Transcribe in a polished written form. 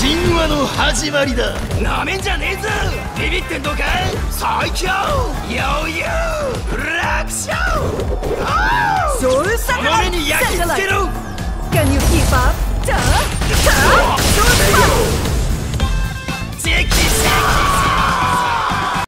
神話の始まりだ。なめんじゃねえぞ。ビビってんのか。最強ヨーヨーフラクション。 ソウルサその目に焼き付けろ。 Can you keep up?